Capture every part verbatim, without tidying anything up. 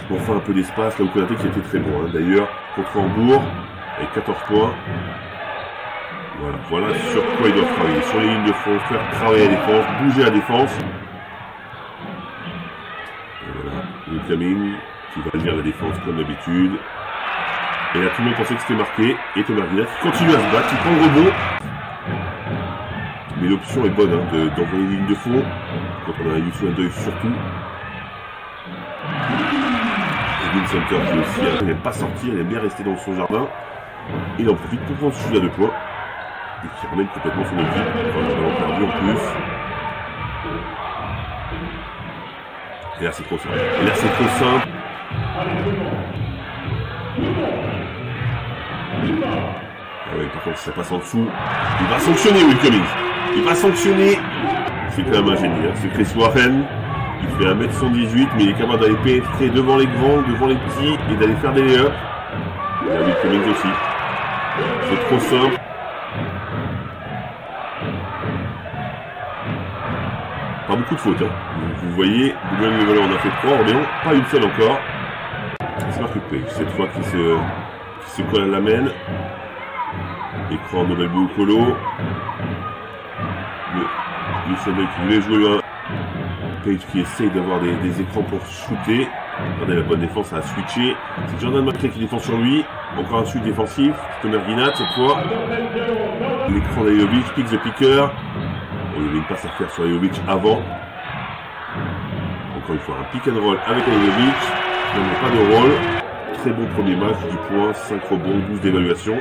Enfin un peu d'espace, là où Konaté qui était très bon. Hein. D'ailleurs, contre Hambourg, avec quatorze points. Voilà, voilà sur quoi ils doivent travailler. Sur les lignes de fond, faire travailler la défense, bouger la défense. Et voilà, le Camille qui va lire la défense comme d'habitude. Et là, tout le monde pensait que c'était marqué. Et Thomas Guinat qui continue à se battre, qui prend le rebond. Mais l'option est bonne hein, d'envoyer de, les lignes de fond. Quand on a eu sous un deuil surtout. Et Vincenter qui aussi, hein, il n'aime pas sortir, il aime bien rester dans son jardin. Il en profite pour prendre ce sujet de poids. Et qui ramène complètement son équipe. Enfin, on a perdu en plus. Et là c'est trop simple. Et là c'est trop simple. Ah ouais, par contre si ça passe en dessous, il va sanctionner Will Cummings. Il va sanctionner. C'est quand même un génie. Hein. C'est Chris Warren. Il fait un mètre soixante-dix-huit, mais il est capable d'aller pénétrer devant les grands, devant les petits, et d'aller faire des lay-ups. Il y a Will Cummings aussi. C'est trop simple. Pas beaucoup de fautes. Hein. Vous, vous voyez, Boulogne le on a fait trois, Orléans, pas une seule encore. C'est Marcus Page, cette fois qui se, qui se colle à la main. Écran Nobel Boukolo. Le Lucien qui voulait jouer un Page qui essaye d'avoir des, des écrans pour shooter. Regardez la bonne défense à switcher. C'est Jordan McRae qui défend sur lui. Encore un switch défensif. C'est Thomas Guinat cette fois. L'écran d'Ajovic, pick the picker. Il y avait une passe à faire sur Ajovic avant. Encore une fois, un pick and roll avec Ajovic. Il n'y a pas de rôle. Très bon premier match, du point, cinq rebonds, douze d'évaluation.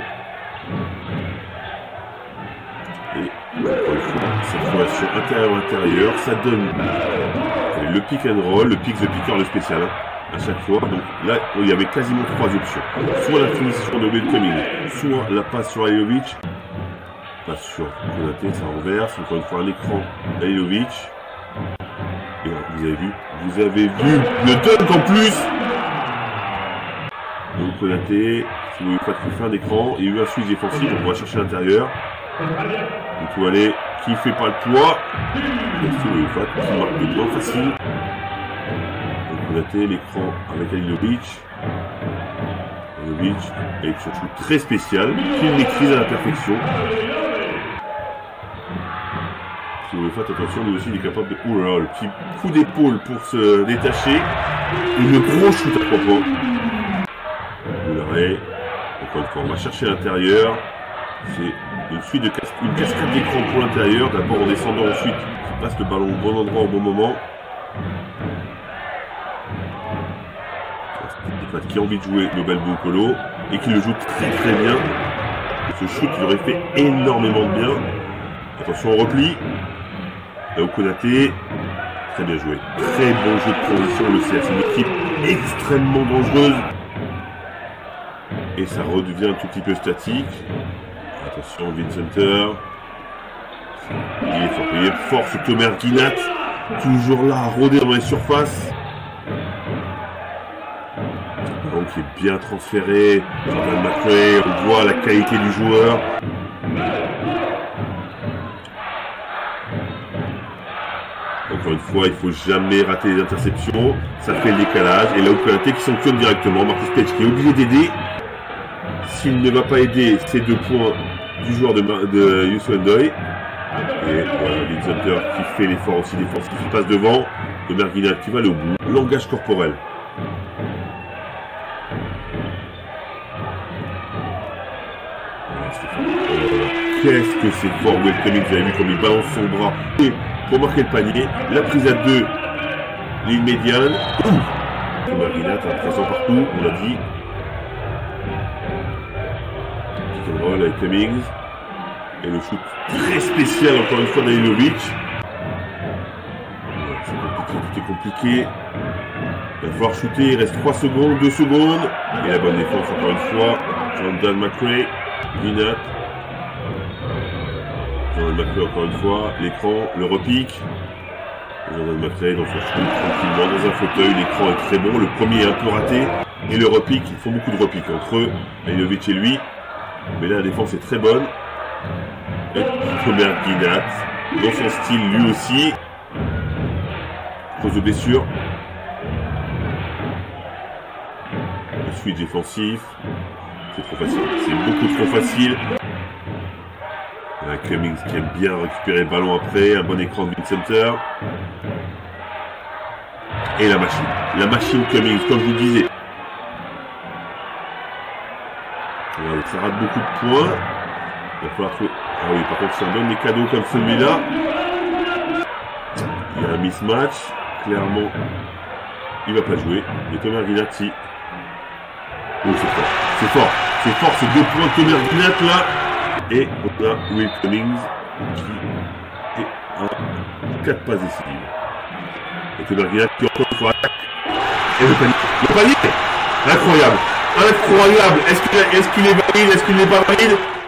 Et encore une fois, cette relation intérieur-intérieur, ça donne le pick and roll, le pick the picker, le spécial, hein, à chaque fois. Donc là, il y avait quasiment trois options. Soit la finition de Will Cummings, soit la passe sur Ajovic. Pas sur Konaté, ça renverse. Encore une fois, un écran Ajovic. Et là, vous avez vu, vous avez vu le dunk en plus. Donc Konaté, si vous voulez pas qu'il fait un écran, il y a eu un switch défensif, on va chercher l'intérieur. Donc vous allez, qui fait pas le poids. Et si vous voulez pas, qui marque de moins facile. Donc Konaté, l'écran avec Ajovic. Ajovic, avec son shoot très spécial, qu'il maîtrise à la perfection. Si vous faites attention, lui aussi il est capable de... Ouh là là, le petit coup d'épaule pour se détacher. Et le gros shoot à trois points. Vous l'aurez. Encore une fois, on va chercher l'intérieur. C'est une suite de cas... une cascade d'écran pour l'intérieur. D'abord en descendant, ensuite qui passe le ballon au bon endroit au bon moment. Qui a envie de jouer Nobel Boukolo et qui le joue très très bien. Et ce shoot il aurait fait énormément de bien. Attention au repli. Là au Konaté, très bien joué. Très bon jeu de transition, le C F. C'est une équipe extrêmement dangereuse. Et ça redevient un tout petit peu statique. Attention, Vincenter. Il est fort, il est fort ce Thomas Guinat. Toujours là à rôder dans les surfaces. Donc il est bien transféré. Jordan McRae, on voit la qualité du joueur. Encore une fois, il ne faut jamais rater les interceptions. Ça fait le décalage. Et là, où Konaté qui sanctionne directement. Marcus Page qui est obligé d'aider. S'il ne va pas aider, c'est deux points du joueur de, de Youssou N'Doye. Et voilà, Vincenter qui fait l'effort aussi défensif. Il passe devant. De Merguinat qui va aller au bout. Langage corporel. Qu'est-ce que c'est fort, Will Cummings, vous avez vu comme il balance son bras et pour marquer le panier, la prise à deux, ligne médiane, Thomas Guinat, présent partout, on l'a dit. Pick and roll avec Cummings, et le shoot très spécial encore une fois d'Ajovic. C'est compliqué, tout est compliqué. Il va falloir shooter, il reste trois secondes, deux secondes, et la bonne défense encore une fois, Jordan McRae, Guinat. Jordan McRae encore une fois, l'écran, le repique. Jordan McRae dans son shoot, tranquillement dans un fauteuil, l'écran est très bon, le premier est un peu raté, et le repique, ils font beaucoup de repiques entre eux, Ajovic et lui, mais là la défense est très bonne. Et Thomas Guinat, dans son style lui aussi, cause de blessure. switch défensif. C'est trop facile. C'est beaucoup trop facile. Un Cummings qui aime bien récupérer le ballon après. Un bon écran de mid-center. Et la machine. La machine Cummings, comme je vous disais. Regardez, ça rate beaucoup de points. Il va falloir trouver... Ah oui, par contre, si on donne des cadeaux comme celui-là, il y a un mismatch. Clairement, il va pas jouer. Et Tomer Guinat, oh, c'est fort. C'est fort. C'est fort, ces deux points de Tomer Guinat là. Et on a Will Cummings qui est à quatre passes décisives. Et Tomer Guinat qui encore une fois attaque. Et le panier. Le panier. Incroyable. Incroyable. Est-ce qu'il est, est-ce qu'il est valide? Est-ce qu'il n'est pas valide?